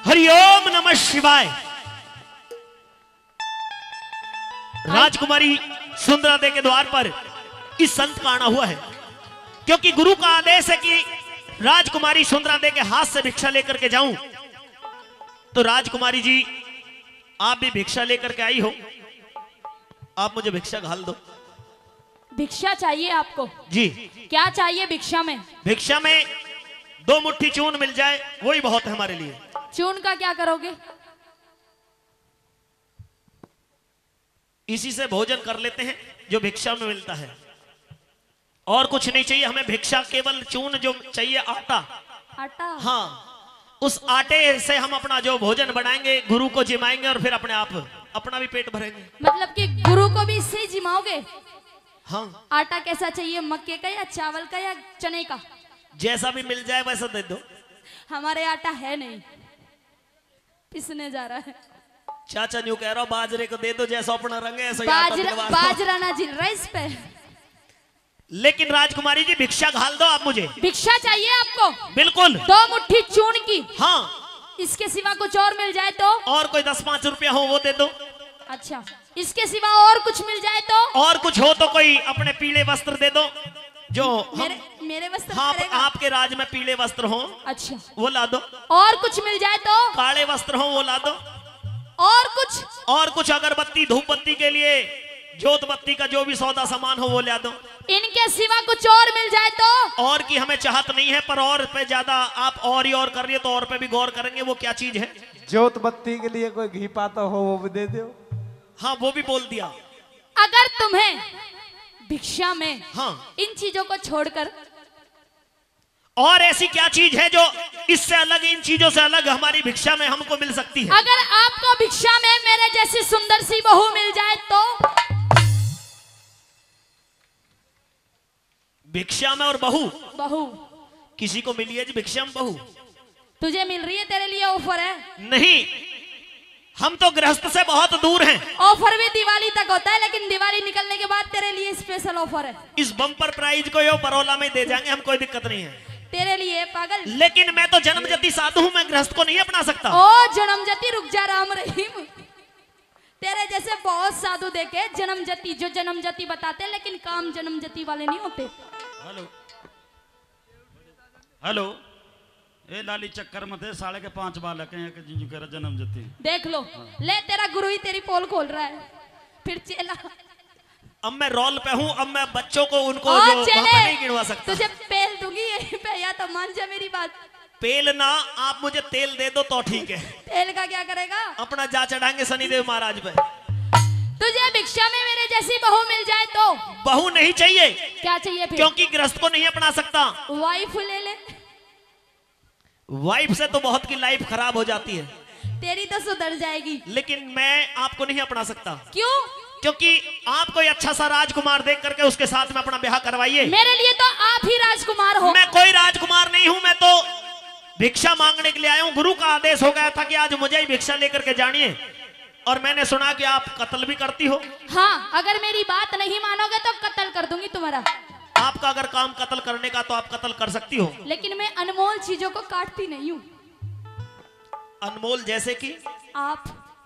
हरिओम नमः शिवाय। राजकुमारी सुंदरा दे के द्वार पर इस संत का आना हुआ है, क्योंकि गुरु का आदेश है कि राजकुमारी सुंदरा दे के हाथ से भिक्षा लेकर के जाऊं। तो राजकुमारी जी, आप भी भिक्षा लेकर के आई हो, आप मुझे भिक्षा घाल दो। भिक्षा चाहिए आपको? जी। क्या चाहिए भिक्षा में? भिक्षा में 2 मुट्ठी चून मिल जाए वही बहुत है हमारे लिए। चून का क्या करोगे? इसी से भोजन कर लेते हैं जो भिक्षा में मिलता है, और कुछ नहीं चाहिए हमें। भिक्षा केवल चून जो चाहिए, आटा। आटा? हाँ, उस आटे से हम अपना जो भोजन बनाएंगे, गुरु को जिमाएंगे और फिर अपने आप अपना भी पेट भरेंगे। मतलब कि गुरु को भी इससे जिमाओगे? हाँ। आटा कैसा चाहिए, मक्के का या चावल का या चने का? जैसा भी मिल जाए वैसा दे दो। हमारे आटा है नहीं, पिसने जा रहा है। चाचा न्यू कह रहा हूं, बाजरे को दे दो, जैसा अपना रंग है ऐसा ही आटा दिलवा दो। बाजरा ना जिल रहा इस पे। लेकिन राजकुमारी जी, भिक्षा घाल दो आप मुझे। भिक्षा चाहिए आपको? बिल्कुल। 2 मुट्ठी चून की? हाँ। इसके सिवा कुछ और मिल जाए तो? और कोई 10-5 रुपया हो वो दे दो। अच्छा, इसके सिवा और कुछ मिल जाए तो? और कुछ हो तो कोई अपने पीले वस्त्र दे दो जो मेरे वस्त्र? हाँ, आपके राज में पीले वस्त्र हो। अच्छा, वो ला दो। और कुछ मिल जाए तो? काले वस्त्र हो वो ला दो। और कुछ? और कुछ अगरबत्ती, धूप बत्ती के लिए जोत बत्ती का जो भी सौदा सामान हो वो ला दो। इनके सिवा कुछ और मिल जाए तो? और की हमें चाहत नहीं है, पर और पे ज्यादा आप और ही और कर रही है तो और पे भी गौर करेंगे। वो क्या चीज है? जोत बत्ती के लिए कोई घी पाता हो वो भी दे दो। हाँ, वो भी बोल दिया। अगर तुम्हें भिक्षा में हाँ इन चीजों को छोड़कर और ऐसी क्या चीज है जो इससे अलग, इन चीजों से अलग हमारी भिक्षा में हमको मिल सकती है? अगर आपको भिक्षा में मेरे जैसी सुंदर सी बहू मिल जाए तो? भिक्षा में और बहू किसी को मिली है जी भिक्षा में बहू? तुझे मिल रही है, तेरे लिए ऑफर है। नहीं, हम तो गृहस्थ से बहुत दूर हैं। ऑफर भी दिवाली तक होता है, लेकिन दिवाली निकलने के बाद तेरे लिए स्पेशल ऑफर है। इस बम्पर प्राइज को यो बरौला में दे जाएंगे हम, कोई दिक्कत नहीं है तेरे लिए पागल। लेकिन मैं तो जन्मजती साधु हूं, मैं गृहस्थ को नहीं अपना सकता। ओ जन्मजती, रुक जा राम रहीम। तेरे जैसे बहुत साधु देखे जन्मजती, जो जन्मजती बताते हैं लेकिन काम जन्मजती वाले नहीं होते। हेलो हेलो, ए लाली चक्कर मत है, 5.5 बालक हैं कि जिंजू कह रहा जन्म जती। देख लो, ले तेरा गुरु ही तेरी पोल खोल रहा है, फिर चेला। अब मैं रोल पे हूँ, अब मैं बच्चों को उनको जो वहाँ पे नहीं गिनवा सकता। तुझे पेल दूंगी यहीं पे, या तो मान जा मेरी बात। पेल ना, आप मुझे तेल दे दो तो ठीक है। तेल का क्या करेगा? अपना जा चढ़ाएंगे शनिदेव महाराज पे। तुझे भिक्षा में मेरे जैसी बहू मिल जाए तो? बहू नहीं चाहिए। क्या चाहिए फिर? क्योंकि गृहस्थ को नहीं अपना सकता। वाइफ ले ले। वाइफ से तो बहुत की लाइफ खराब हो जाती है। तेरी तो सुधर जाएगी। लेकिन मैं आपको नहीं अपना सकता। क्यों? क्योंकि आप कोई अच्छा सा राजकुमार देख करके उसके साथ में अपना ब्याह करवाइए। मेरे लिए तो आप ही राजकुमार हो। मैं कोई राजकुमार नहीं हूं, मैं तो भिक्षा मांगने के लिए आया हूं। गुरु का आदेश हो गया था कि आज मुझे ही भिक्षा लेकर के जानिए, और मैंने सुना कि आप कत्ल भी करती हो। हाँ, अगर मेरी बात नहीं मानोगे तो कत्ल कर दूंगी तुम्हारा। आपका अगर काम कत्ल करने का तो आप कत्ल कर सकती हो, लेकिन मैं अनमोल चीजों को काटती नहीं हूँ। अनमोल जैसे कि आप।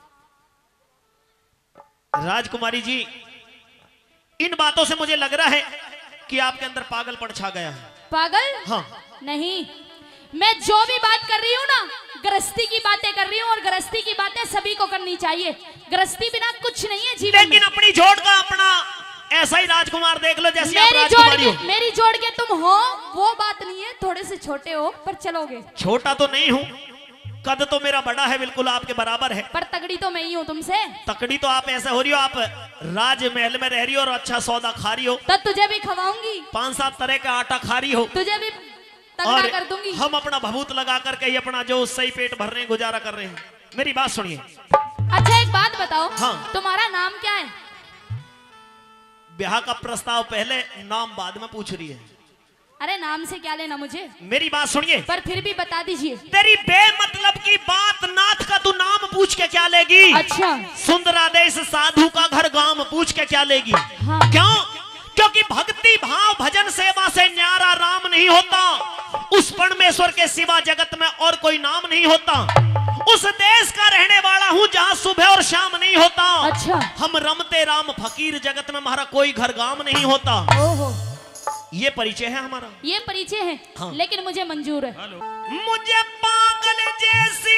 राजकुमारी जी, इन बातों से मुझे लग रहा है कि आपके अंदर पागलपन छा गया है। पागल? हाँ। नहीं, मैं जो भी बात कर रही हूँ ना, गृहस्थी की बातें कर रही हूँ, और गृहस्थी की बातें सभी को करनी चाहिए। गृहस्थी बिना कुछ नहीं है जीवन में। लेकिन अपनी जोड़ का अपना ऐसा ही राजकुमार देख लो जैसे आप राजकुमारी हो। मेरी जोड़ के तुम हो वो बात नहीं है, थोड़े से छोटे हो पर चलोगे। छोटा तो नहीं हूँ, कद तो मेरा बड़ा है, बिल्कुल आपके बराबर है। पर तगड़ी तो मैं ही हूँ तुमसे। तकड़ी तो आप ऐसे हो रही हो, आप राजमहल में रह रही हो और अच्छा सौदा खा रही हो। तो तुझे भी खवाऊंगी। 5-7 तरह का आटा खा रही हो। तुझे भी तगड़ा कर दूंगी। हम अपना भभूत लगा करके ही अपना जो सही पेट भरने गुजारा कर रहे हैं। मेरी बात सुनिए। अच्छा एक बात बताओ, हाँ। तुम्हारा नाम क्या है? ब्याह का प्रस्ताव पहले, नाम बाद में पूछ रही है। अरे नाम से क्या लेना मुझे। मेरी बात सुनिए। पर फिर भी बता दीजिए। तेरी बेमतलब की बात, नाथ का तू नाम पूछ के क्या लेगी? अच्छा। सुंदरा देश साधु का घर गांव पूछ के क्या लेगी? हाँ। क्यों? क्योंकि भक्ति भाव भजन सेवा से न्यारा राम नहीं होता। उस परमेश्वर के सिवा जगत में और कोई नाम नहीं होता। उस देश का रहने वाला हूँ जहाँ सुबह और शाम नहीं होता। अच्छा। हम रमते राम फकीर जगत में हमारा कोई घर गांव नहीं होता। ओहो, ये परिचय है हमारा। ये परिचय है। हाँ। लेकिन मुझे मंजूर है। हेलो। मुझे पागल जैसी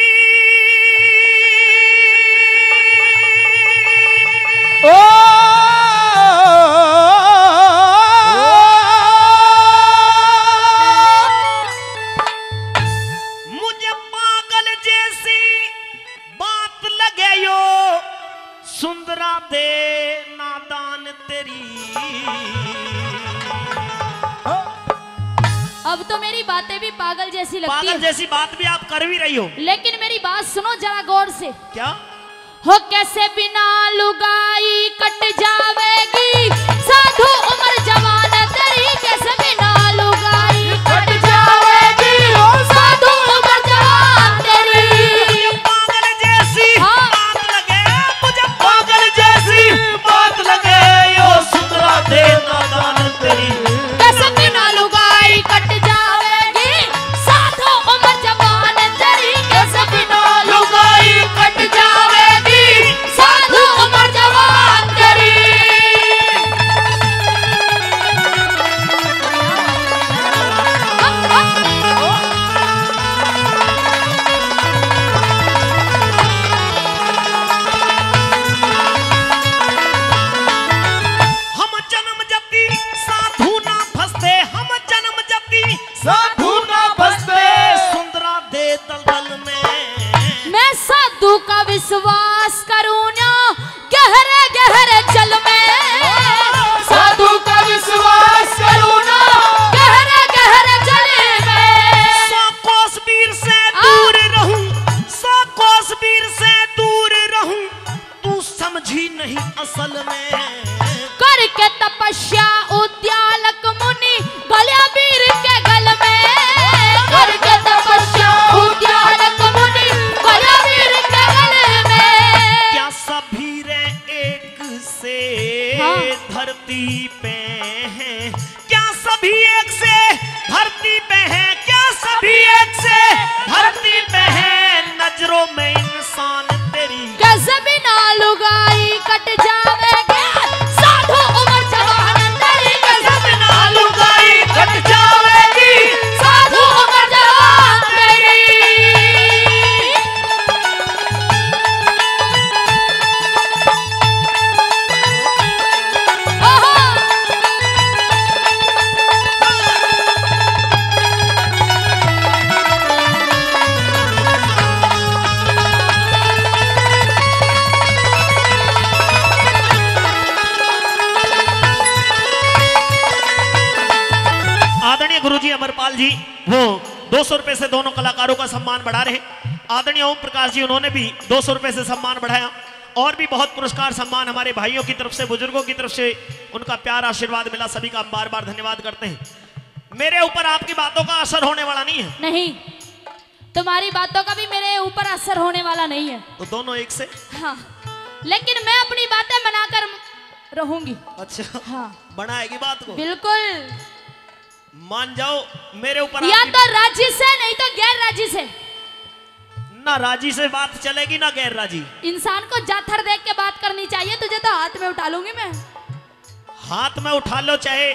मुझे पागल जैसी बात लगे यो सुंदरा दे नादान तेरी। अब तो मेरी बातें भी पागल जैसी लगती पागल है। जैसी बात भी आप कर भी रही हो। लेकिन मेरी बात सुनो जरा गौर से। क्या हो कैसे बिना लुगाई कट जावेगी साधु उम्र जवान तेरी, कैसे बिना लुगाई कट जावेगी साधु उम्र जवान तेरी। पागल जैसी हाँ। बात लगे, मुझे पागल जैसी बात लगे यो सुंदरा दे नादान तेरी। कैसे बिना लुगाई कट जावेगी साधु उम्र जवान तेरी, कैसे बिना लुगाई कट जावेगी साधु उम्र जवान तेरी। हम जन्म जति साधु ना फंसते, हम जन्म जति साधु ना फंसते। सुंदरा दे दलदल में। मैं साधु का विश्वास करूं ना गहरे गहरे जल में, साधु का विश्वास करूं ना गहरे गहरे जल में। सौ कोस वीर से दूर रहूं, सौ कोस वीर से दूर रहूं, तू समझी नहीं असल में। करके तपस्या उद्यालक मुनि गल्या वीर के गल में, करके तपस्या उद्यालक मुनि गल्या वीर के गल में। क्या सभी रे एक से हाँ। धरती पे हैं, क्या सभी एक से धरती पे हैं, क्या सभी एक से धरती पे हैं, नजरों में इंसान तेरी। कैसे बिना लुगाई कट जावेगी साधु उम्र जवान तेरी, कैसे बिना लुगाई कट जावेगी साधु उम्र जवान तेरी। ओहो, आदरणीय गुरुजी अमरपाल जी वो 200 रुपए से दोनों कलाकारों का सम्मान बढ़ा रहे। आदरणीय ओम प्रकाश जी उन्होंने भी 200 रुपए से सम्मान बढ़ाया। और भी बहुत पुरस्कार सम्मान हमारे भाइयों की तरफ से, बुजुर्गों की तरफ से उनका प्यार आशीर्वाद मिला। सभी का हम बार बार धन्यवाद करते हैं। मेरे ऊपर आपकी बातों का असर होने वाला नहीं है, नहीं, तुम्हारी बातों का भी मेरे ऊपर असर होने वाला नहीं है। तो दोनों एक से। हाँ, लेकिन मैं अपनी बातें बनाकर रहूंगी। अच्छा, हाँ, बनाएगी बात को। बिल्कुल। मान जाओ मेरे ऊपर या आपकी- तो राजी से नहीं तो गैर राजी से। ना राजी से बात चलेगी ना गैर राजी। इंसान को जाथर देख के बात करनी चाहिए। तुझे तो हाथ में उठा लूंगी मैं। हाथ में उठा लो चाहे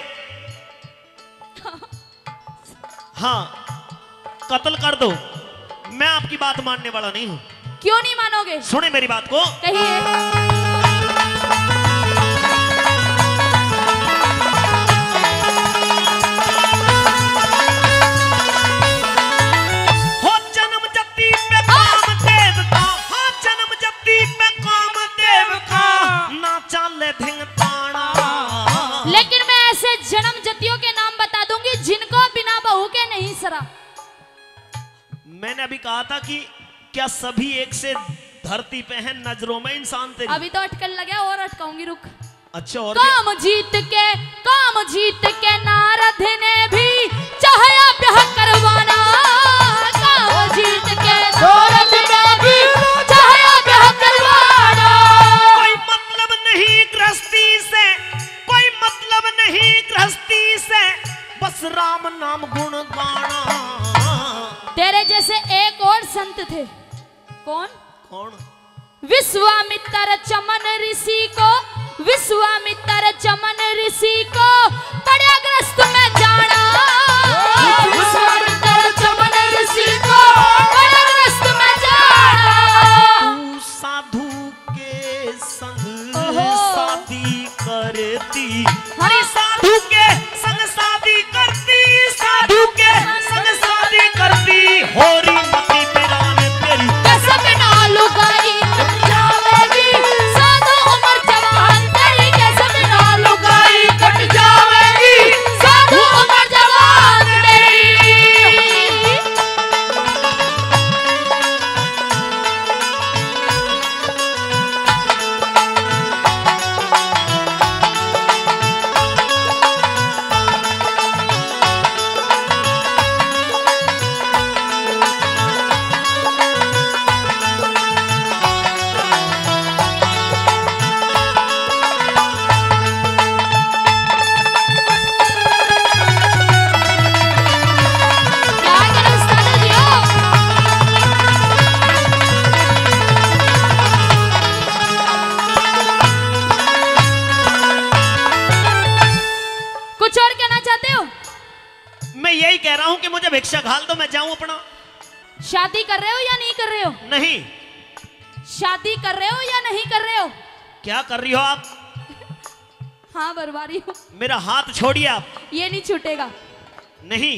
हाँ कत्ल कर दो, मैं आपकी बात मानने वाला नहीं हूं। क्यों नहीं मानोगे? सुने मेरी बात को। कहिए। हो जन्म जति पे कामदेव का, हो जन्म जति पे कामदेव का, ना चाले धिंग ताना। लेकिन मैं ऐसे जन्म जतियों के नाम बता दूंगी जिनको बिना बहू के नहीं सरा। मैंने अभी कहा था कि क्या सभी एक से धरती पे हैं, नजरों में इंसान तेरी। अभी तो अटकल लगा और अटकाऊंगी, रुक। अच्छा, और काम जीत के नारद ने भी चाहा ब्याह करवाना। काम जीत के नारद ने भी चाहा ब्याह करवाना। कोई मतलब नहीं गृहस्थी से, कोई मतलब नहीं गृहस्थी से, बस राम नाम गुण गाना। तेरे जैसे एक और संत थे कौन? कौन? विश्वामित्र चमन ऋषि को, विश्वामित्र चमन ऋषि को पड़ा ग्रस्त में जाना। विश्वामित्र चमन ऋषि को पड़ा ग्रस्त में जाना। तू साधु के संग ओहो। शादी करती, हरी साधु के संग शादी करती, साधु के संग शादी करती, होरी मती पिरान तेरी कसम ना लुगाई कट जावेगी, साधु उम्र जवान तेरी कसम ना लुगाई कट जावेगी, साधु उम्र जवान तेरी। क्या करो साधु जियो। कुछ और कहना चाहते हो? मैं यही कह रहा हूं कि मुझे भिक्षा घाल दो, मैं जाऊं अपना। शादी कर रहे हो या नहीं कर रहे हो? नहीं। शादी कर रहे हो या नहीं कर रहे हो? क्या कर रही हो आप? हाँ बरवा रही हूँ। मेरा हाथ छोड़िए आप। ये नहीं छूटेगा। नहीं,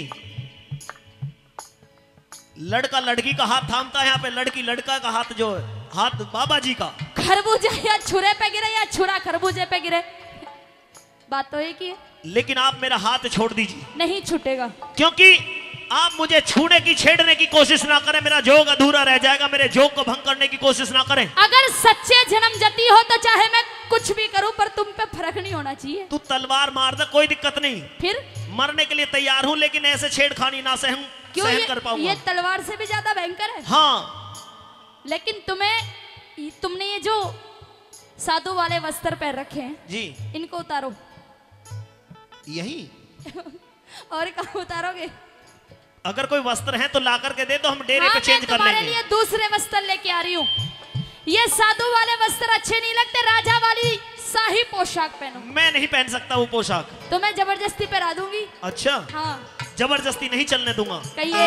लड़का लड़की का हाथ थामता है, यहाँ पे लड़की लड़का का हाथ, जो है हाथ बाबा जी का। खरबूजा या छुरे पे गिरे या छुरा खरबूजे पे गिरे, बात तो एक ही है। लेकिन आप मेरा हाथ छोड़ दीजिए, नहीं छूटेगा। क्योंकि आप मुझे छूने की छेड़ने की कोशिश ना करें, मेरा जोग अधूरा रह जाएगा, मेरे जोग को भंग करने की कोशिश ना करें। अगर सच्चे जन्म जती हो तो चाहे मैं कुछ भी करूं पर तुम पे फर्क नहीं होना चाहिए। तू तलवार मार दे, कोई दिक्कत नहीं, फिर मरने के लिए तैयार हूं, लेकिन ऐसे छेड़खानी ना सहन क्यों? कर पाऊंगा। ये तलवार से भी ज्यादा भयंकर है। हाँ, लेकिन तुमने ये जो साधु वाले वस्त्र पहन रखे हैं जी, इनको उतारो। यही और कहाँ उतारोगे? अगर कोई वस्त्र है तो ला करके दे दो, हम डेरे हाँ, पे चेंज मैं कर तुम्हारे लेंगे। लिए दूसरे वस्त्र लेके आ रही हूँ। ये साधु वाले वस्त्र अच्छे नहीं लगते, राजा वाली शाही पोशाक पहनो। मैं नहीं पहन सकता वो पोशाक। तो मैं जबरदस्ती पहना दूंगी। अच्छा, हाँ जबरदस्ती नहीं चलने दूंगा। कहिए।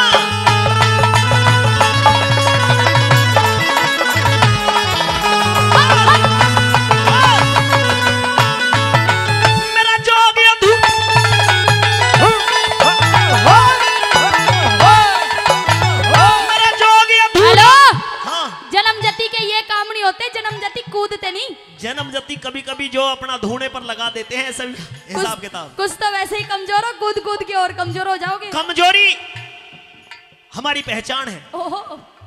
मेरा जोग अधूरा, मेरा जोग अधूरा। हेलो, हाँ, जन्म जति के ये काम नहीं होते, जन्म जति कूदते नहीं। जन्म जति कभी कभी जो अपना धूने पर लगा देते हैं, सभी हिसाब किताब। कुछ तो वैसे ही कमजोर हो, कूद कूद के और कमजोर हो जाओगे। कमजोरी हमारी पहचान है। ओहो,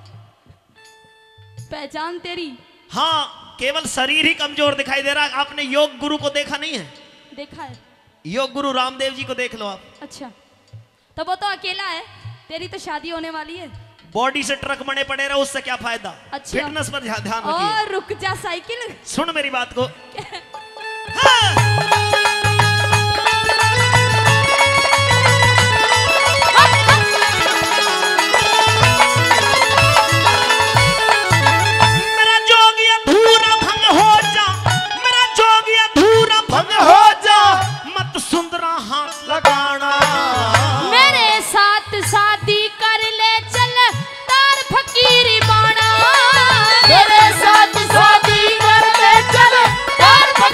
पहचान तेरी। हाँ, केवल शरीर ही कमजोर दिखाई दे रहा है। आपने योग गुरु को देखा नहीं है? देखा है। योग गुरु रामदेव जी को देख लो आप। अच्छा, तो वो तो अकेला है, तेरी तो शादी होने वाली है। बॉडी से ट्रक बने पड़े रहो, उससे क्या फायदा? अच्छा। फिटनेस पर ध्यान रखिए। और रुक जा साइकिल। सुन मेरी बात को। मेरा जोग अधूरा भंग हो जा, मेरा जोग अधूरा भंग हो जा, मत सुंदरा हाथ लगाना। मेरे साथ शादी कर ले चल, तार फकीरी बाणा। मेरे साथ शादी कर ले चल, तार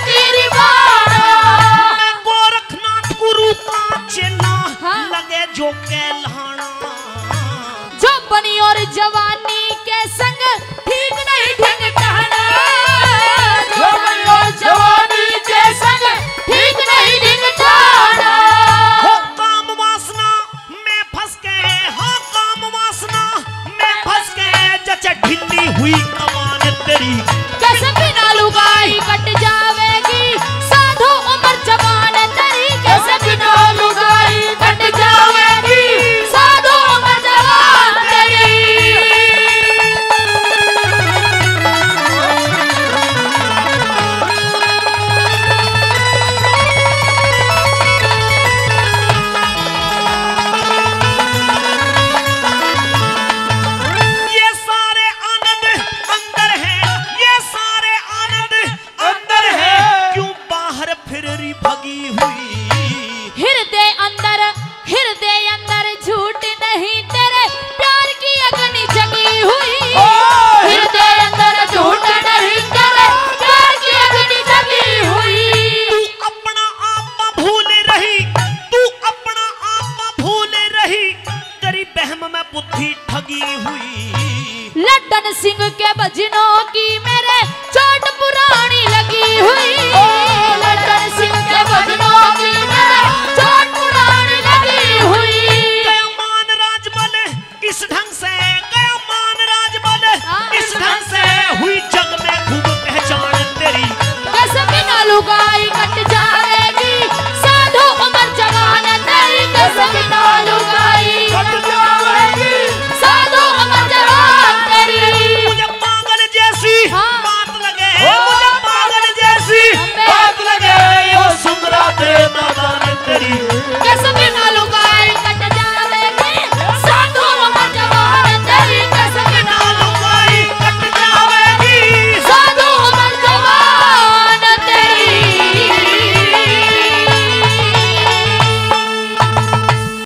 धन सिंह के भजनों की मेरे चोट पुरानी लगी हुई